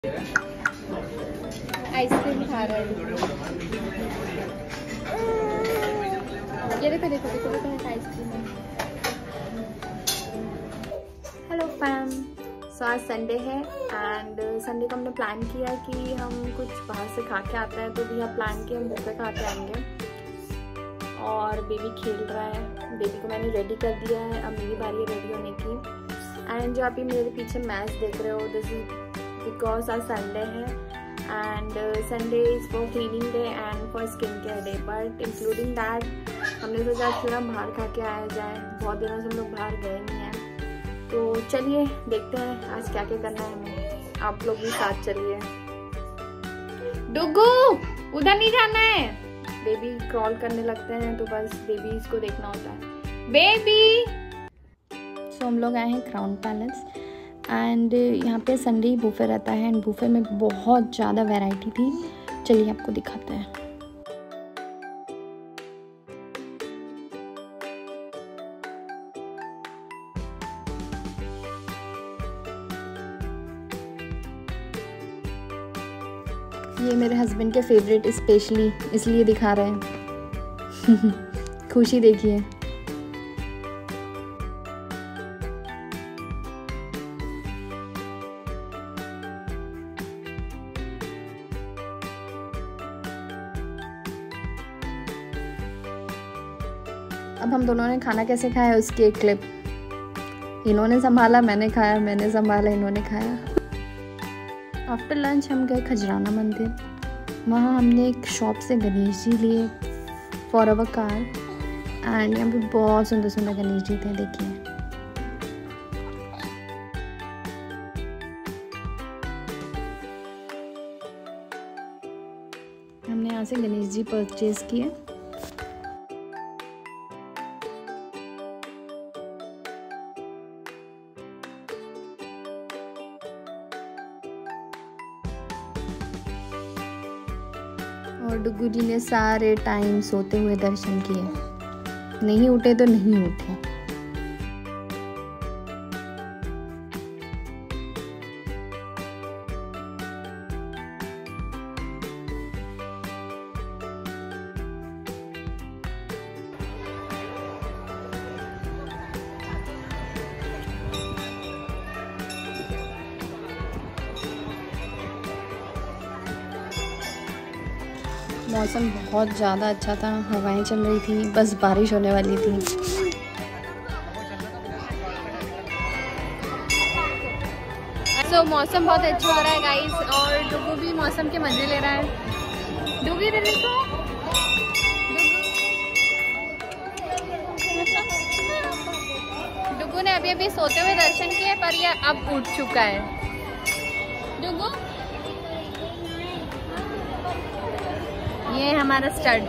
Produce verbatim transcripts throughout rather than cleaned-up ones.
Ice cream खा रहे हैं। ये देखो देखो देखो देखो आइसक्रीम है। हेलो फैम, सो आज संडे है एंड संडे को हमने प्लान किया कि हम कुछ बाहर से खा के आते हैं, तो भी हम प्लान किया हम बुफे खा के आएंगे। और बेबी खेल रहा है, बेबी को मैंने रेडी कर दिया है, अब मेरी बारी है रेडी होने की। एंड जो आप ये मेरे पीछे मैच देख रहे हो, दिस इज बिकॉज आज संडे है and Sunday is for cleaning day and for skin care day, but including that हमने सोचा आज थोड़ा बाहर खा के आया जाए, बहुत दिनों से हम लोग बाहर गए नहीं हैं। तो चलिए देखते हैं आज क्या क्या करना है हमें, आप लोग भी साथ चलिए। डुगू उधर नहीं जाना है, बेबी क्रॉल करने लगते हैं तो बस बेबी इसको देखना होता है। बेबी सो हम लोग आए हैं क्राउन पैलेस एंड यहाँ पे संडे बुफे रहता है एंड बुफे में बहुत ज़्यादा वैरायटी थी, चलिए आपको दिखाते हैं। ये मेरे हस्बैंड के फेवरेट स्पेशली इसलिए दिखा रहे हैं। खुशी देखिए। अब हम दोनों ने खाना कैसे खाया उसकी एक क्लिप, इन्होंने संभाला मैंने खाया, मैंने संभाला इन्होंने खाया। आफ्टर लंच हम गए खजराना मंदिर, वहाँ हमने एक शॉप से गणेश जी लिए फॉर अवर कार एंड यहाँ पे बहुत सुंदर सुंदर गणेश जी थे, देखिए। हमने यहाँ से गणेश जी परचेज किए। और डुगू जी ने सारे टाइम सोते हुए दर्शन किए, नहीं उठे तो नहीं उठे। मौसम बहुत ज़्यादा अच्छा था, हवाएं चल रही थी, बस बारिश होने वाली थी। तो so, मौसम बहुत अच्छा हो रहा है गाइस और डुगू भी मौसम के मज़े ले रहा है। डुगू इधर देखो, डुगू ने अभी अभी सोते हुए दर्शन किए पर ये अब उठ चुका है। डुगू ये हमारा स्टड।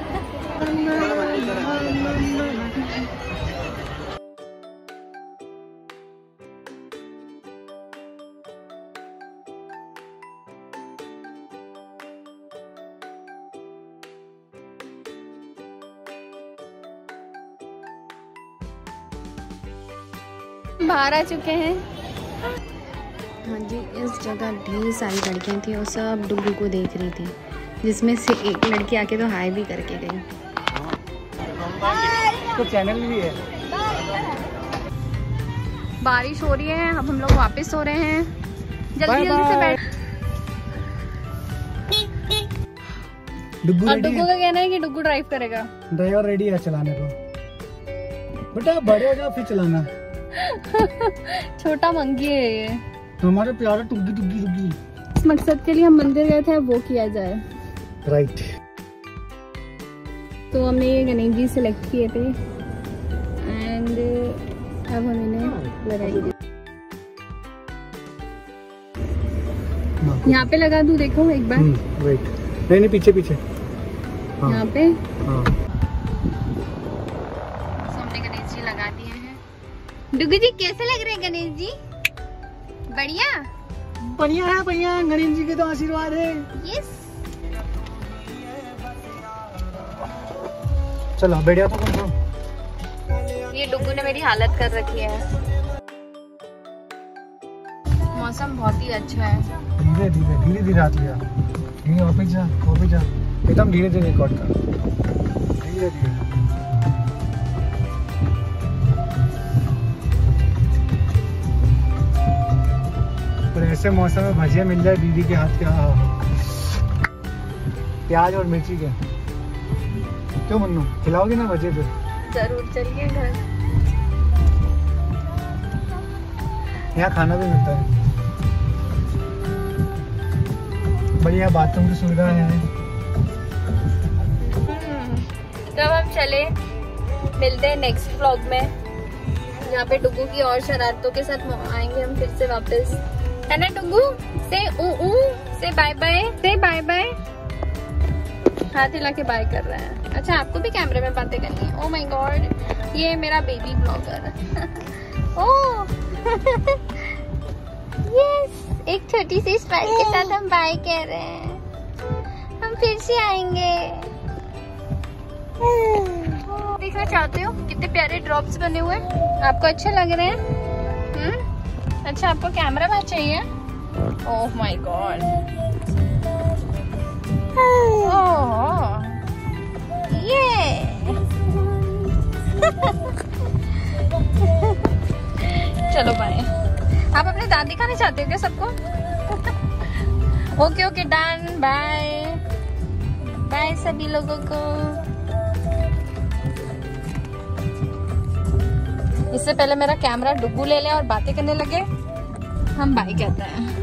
बाहर आ चुके हैं। हाँ जी, इस जगह ढेर सारी लड़कियां थी और सब डुगू को देख रही थी, जिसमें से एक लड़की आके तो हाय भी करके गई। तो चैनल भी है। बारिश हो रही है, अब हम लोग वापस हो रहे हैं, जल्दी जल्दी से बैठ। अब डुगू का कहना है कि डुगू ड्राइव करेगा। ड्राइवर रेडी है चलाने को, बेटा बड़े हो जाओ फिर चलाना। छोटा मंगी है ये, हमारे प्यारे टुग्गी टुग्गी टुग्गी। इस मकसद के लिए हम मंदिर गए थे, वो किया जाए। Right right. तो हमने ये गणेश जी सेलेक्ट किए थे एंड अब हम इन्हें लगाएंगे। यहाँ पे लगा दूं, देखो एक बार। राइट, नहीं नहीं पीछे पीछे हाँ। यहाँ पे हाँ। हमने गणेश जी लगा दिए हैं। डुगू जी कैसे लग रहे हैं गणेश जी? बढ़िया बढ़िया है, बढ़िया। गणेश जी के तो आशीर्वाद है। यस। चलो बढ़िया। तो कौन सा ये डुगू ने मेरी हालत कर रखी है। मौसम बहुत ही अच्छा है। धीरे धीरे धीरे धीरे हाथ लिया, धीरे वापस जा वापस जा, एकदम धीरे धीरे रिकॉर्ड कर, धीरे धीरे। पर ऐसे मौसम में भजिया मिल जाए दीदी के हाथ के, हाँ प्याज और मिर्ची के, क्यों मन्नू खिलाओगी ना भजिया? फिर जरूर, चलिए घर। यहाँ खाना भी मिलता है, बढ़िया बाथरूम की सुविधा है। तो अब हम चले, मिलते हैं नेक्स्ट व्लॉग में, जहाँ पे डुगू की और शरारतों के साथ आएंगे हम फिर से वापस, है ना डुगू? से ऊ ऊ say bye bye, say bye bye, हाथ हिला के बाय कर रहा है। अच्छा, आपको भी कैमरे में बातें करनी है? ओह माय गॉड, ये मेरा बेबी ब्लॉगर। ओह यस, एक छोटी सी स्माइल के साथ हम बाय कह रहे हैं, हम फिर से आएंगे। देखना चाहते हो कितने प्यारे ड्रॉप्स बने हुए, आपको अच्छे लग रहे हैं? हम्म, अच्छा आपको कैमरा मैन चाहिए? ओह माय गॉड, ओह ये चलो बाय। आप अपने दांत दिखाने चाहते हो क्या सबको? Okay okay done, bye bye सभी लोगों को। इससे पहले मेरा कैमरा डुगू ले ले और बातें करने लगे, हम बाय कहते हैं।